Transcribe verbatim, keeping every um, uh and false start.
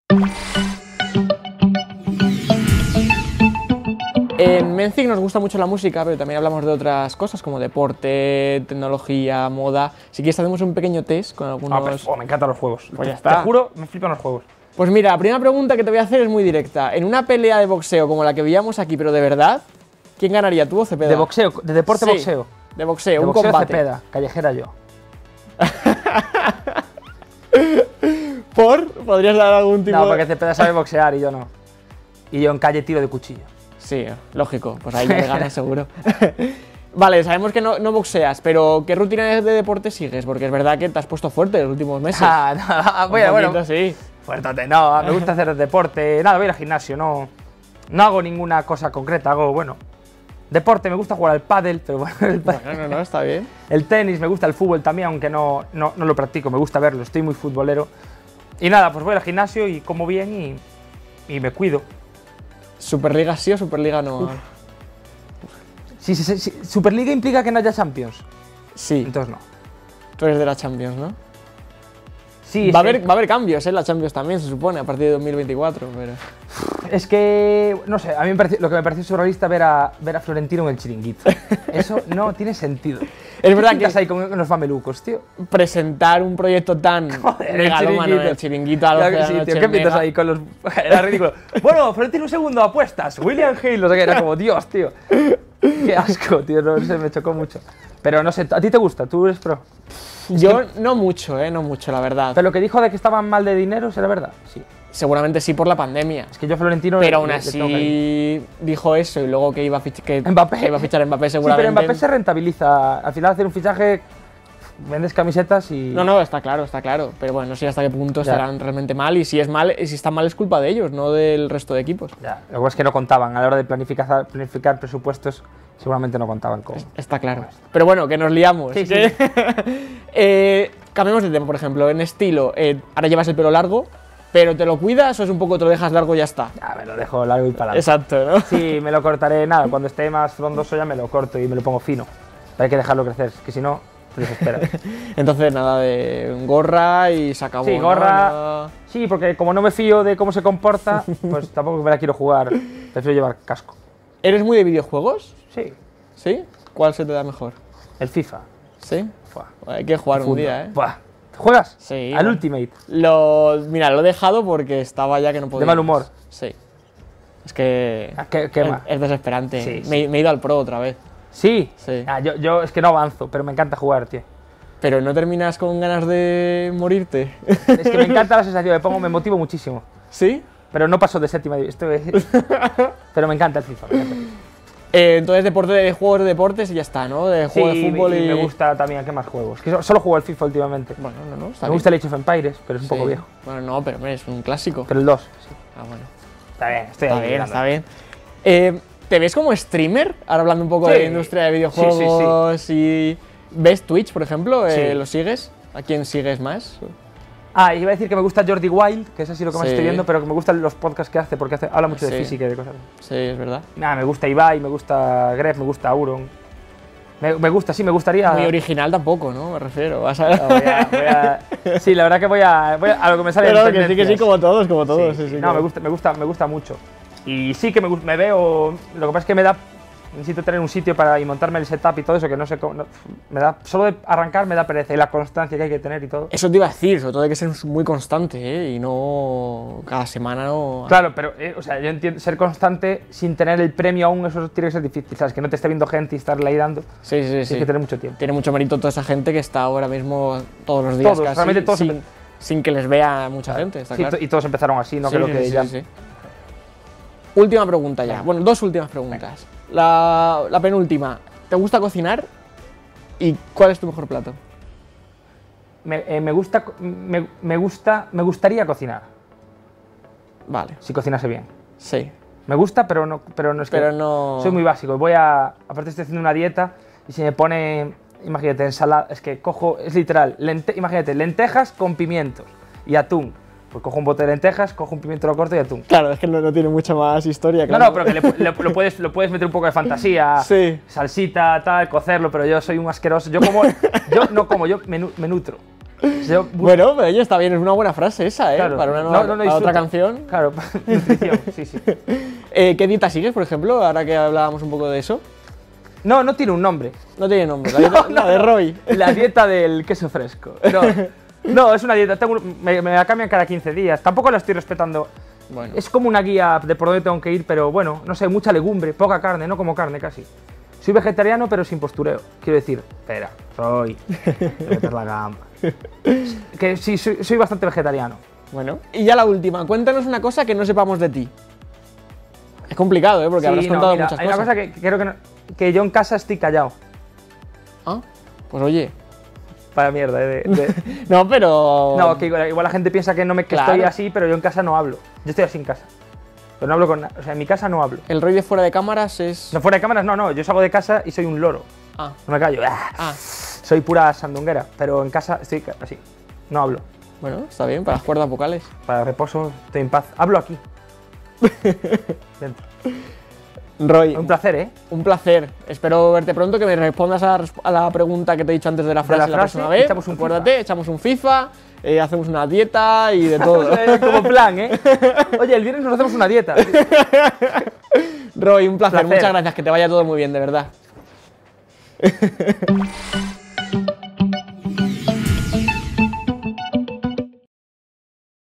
En Menzic nos gusta mucho la música, pero también hablamos de otras cosas como deporte, tecnología, moda. Si quieres hacemos un pequeño test con algunos... Ah, pues, oh, me encantan los juegos. Pues ya Te está. juro, me flipan los juegos. Pues mira, la primera pregunta que te voy a hacer es muy directa. En una pelea de boxeo como la que veíamos aquí, pero de verdad, ¿quién ganaría, tú o Cepeda? De boxeo, de deporte Sí, boxeo. De boxeo, De un boxeo combate. Cepeda, callejera yo. ¿Por? ¿Podrías dar algún tipo No, de...? porque Cepeda sabe boxear y yo no. Y yo en calle tiro de cuchillo. Sí, lógico, pues ahí ya le ganas seguro. Vale, sabemos que no, no boxeas, pero ¿qué rutina de deporte sigues? Porque es verdad que te has puesto fuerte en los últimos meses. Ah, no, Un bueno, bueno. poquito, sí. Fuértate, no, me gusta hacer deporte. Nada, voy al gimnasio, no. No hago ninguna cosa concreta, hago, bueno. Deporte, me gusta jugar al pádel, pero bueno, el, Bueno, no, no, está bien. el tenis, me gusta el fútbol también, aunque no, no, no lo practico, me gusta verlo, estoy muy futbolero. Y nada, pues voy al gimnasio y como bien y, y me cuido. ¿Superliga sí o Superliga no? Uf. Si, si, si, si Superliga implica que no haya Champions, Sí, entonces no. tú eres de la Champions, ¿no? Sí, Va a, es que- haber, va a haber cambios en la Champions también, se supone, a partir de dos mil veinticuatro, pero... Es que, no sé, a mí me pareció, lo que me pareció surrealista ver a, ver a Florentino en el chiringuito. Eso no tiene sentido. Es verdad ¿Qué pintas que- ahí con, con los mamelucos, tío? presentar un proyecto tan Joder, el megalómano, chiringuito. el chiringuito a las Claro doce que de sí, la tío, noche ¿qué en pintas Mega. ahí con los...? Era ridículo. Bueno, Florentino un segundo, apuestas. William Hill, no sé qué, era como, Dios, tío. Qué asco, tío, no sé, me chocó mucho. Pero no sé, ¿a ti te gusta? ¿Tú eres pro? Yo no mucho, eh, no mucho, la verdad. Pero lo que dijo de que estaban mal de dinero, ¿será verdad? Sí. Seguramente sí por la pandemia. Es que yo a Florentino... Pero le- aún le- le tengo cariño. así dijo eso y luego que iba a fichar, que Mbappé. que iba a fichar a Mbappé Sí, seguramente. pero Mbappé se rentabiliza. Al final hacer un fichaje, vendes camisetas y... No, no, está claro, está claro. Pero bueno, no sé hasta qué punto Ya. estarán realmente mal y si es mal, y si está mal es culpa de ellos, no del resto de equipos. Ya, lo que pasa es que no contaban. A la hora de planificar, planificar presupuestos, seguramente no contaban con... Está claro. Pero bueno, que nos liamos. Sí, que- eh, cambiemos de tema, por ejemplo, en estilo, eh, ahora llevas el pelo largo, pero ¿te lo cuidas o es un poco te lo dejas largo y ya está? Ya, me lo dejo largo y para adelante. Exacto, ¿no? Sí, me lo cortaré, nada, cuando esté más frondoso ya me lo corto y me lo pongo fino. Pero hay que dejarlo crecer, que si no, te desesperas. Entonces nada de gorra y se acabó. Sí, ¿no? gorra. Nada- Sí, porque como no me fío de cómo se comporta, pues tampoco me la quiero jugar. Prefiero llevar casco. ¿Eres muy de videojuegos? Sí, ¿Sí? ¿Cuál se te da mejor? el FIFA. ¿Sí? Fua, Hay que jugar un fundo. día, ¿eh? Buah. ¿Juegas? Sí, Al bueno. Ultimate. Lo, mira, lo he dejado porque estaba ya que no podía. mal más. humor. Sí. Es que Ah, qué- quema. es, es desesperante. Sí, sí. Me, me he ido al pro otra vez. Sí. Sí. Ah, yo, yo es que no avanzo, pero me encanta jugar, tío. Pero no terminas con ganas de morirte. Es que me encanta la sensación, me pongo, me motivo muchísimo. ¿Sí? Pero no paso de séptima división. Esto es- Pero me encanta el FIFA. Me encanta el FIFA. Eh, entonces, deporte de juegos de deportes y ya está, ¿no? De juego Sí, de fútbol y. y me gusta también, ¿qué más juegos? Que so- solo juego al FIFA últimamente. Bueno, no, no, está Me bien. gusta el Age of Empires, pero es un Sí. poco viejo. Bueno, no, pero hombre, es un clásico. Pero el dos. Sí. Ah, bueno. Está bien, estoy Está ahí. bien, dando. está bien. Eh, ¿Te ves como streamer? Ahora hablando un poco Sí. de industria de videojuegos y. ¿Ves Twitch, por ejemplo? Eh, Sí. ¿Lo sigues? ¿A quién sigues más? Ah, iba a decir que me gusta Jordi Wild, que es así lo que más Sí. estoy viendo, pero que me gustan los podcasts que hace, porque hace, habla mucho de Sí. física y de cosas. Sí, es verdad. Nada, me gusta Ibai, me gusta Gref, me gusta Auron. Me, me gusta, sí, me gustaría. Muy original tampoco, ¿no? Me refiero. Vas a... No, voy a- voy a- Sí, la verdad que voy a, voy a, a lo que me sale Pero en que sí, que sí, tendencias. como todos, como todos. Sí, sí, sí. sí, No, que- me gusta, me gusta, me gusta mucho. Y sí que me, gus- me veo. Lo que pasa es que me da. Necesito tener un sitio para y montarme el setup y todo eso, que no sé cómo. no- me da, solo de arrancar me da pereza y la constancia que hay que tener y todo. Eso te iba a decir, sobre todo hay que ser muy constante, ¿eh? Y no. Cada semana no. Claro, pero, eh, o sea, yo entiendo ser constante sin tener el premio aún, eso tiene que ser difícil, ¿sabes? Que no te esté viendo gente y estarle ahí dando. Sí, sí, sí. Tienes que tener mucho tiempo. Tiene mucho mérito toda esa gente que está ahora mismo todos los días Todos, casi, realmente todos sin, empe- sin que les vea mucha gente, está Sí, claro. to- y todos empezaron así, no Sí, creo sí, que sí, ya. sí, sí. Última pregunta ya. Bueno, dos últimas preguntas. La, la penúltima. ¿Te gusta cocinar? ¿Y cuál es tu mejor plato? Me, eh, me gusta, co- me, me gusta, me gustaría cocinar, Vale, si cocinase bien. sí. Me gusta, pero no, pero no es que. Pero no. Soy muy básico. Voy a. Aparte, estoy haciendo una dieta y si me pone. Imagínate, ensalada. Es que cojo. Es literal. lente- imagínate, lentejas con pimientos y atún. Pues cojo un bote de lentejas, cojo un pimiento, lo corto y atún. Claro, es que no, no tiene mucha más historia. No, Claro. no, pero que le, pu- le- lo, puedes, lo puedes meter un poco de fantasía. Sí. Salsita, tal, cocerlo, pero yo soy un asqueroso. Yo como. Yo no como, yo me, nu- me nutro. Yo bus- Bueno, pero oye, está bien, es una buena frase esa, ¿eh? Claro. Para una No, nueva, no, no para otra disfruto. canción. Claro, nutrición, sí, sí. Eh, ¿Qué dieta sigues, por ejemplo, ahora que hablábamos un poco de eso? No, no tiene un nombre. No tiene nombre, la dieta la de Roy. La dieta del queso fresco. No, no es una dieta, tengo un- me, me la cambian cada quince días. Tampoco la estoy respetando. Bueno, Es como una guía de por dónde tengo que ir, pero bueno, no sé, mucha legumbre, poca carne, no como carne casi. Soy vegetariano, pero sin postureo. Quiero decir, espera, soy. Te metes la gamba. Que sí, soy, soy bastante vegetariano. bueno. Y ya la última, cuéntanos una cosa que no sepamos de ti. Es complicado, ¿eh? Porque Sí, habrás no, contado mira, muchas hay cosas. una cosa que, que creo que, no- que yo en casa estoy callado. Ah, pues oye. Para mierda, eh, de- de- No, pero... No, que igual, igual la gente piensa que no me que Claro. estoy así, pero yo en casa no hablo. Yo estoy así en casa. Pero no hablo con nadie. O sea, en mi casa no hablo. El Roy de fuera de cámaras es... No fuera de cámaras, no, no. Yo salgo de casa y soy un loro. Ah, No me callo. ¡Ah! ah. Soy pura sandunguera. Pero en casa estoy ca- así. No hablo. Bueno, está bien, para las cuerdas vocales. Para reposo estoy en paz. Hablo aquí. Dentro. Roy, Un placer, ¿eh? un placer. Espero verte pronto, que me respondas a la, resp- a la pregunta que te he dicho antes de la frase la la, frase, próxima vez. echamos un Acuérdate, FIFA. echamos un FIFA, eh, hacemos una dieta y de todo. Eh, Como plan, ¿eh? Oye, el viernes nos hacemos una dieta. Roy, un placer. Placer. Muchas gracias. Que te vaya todo muy bien, de verdad.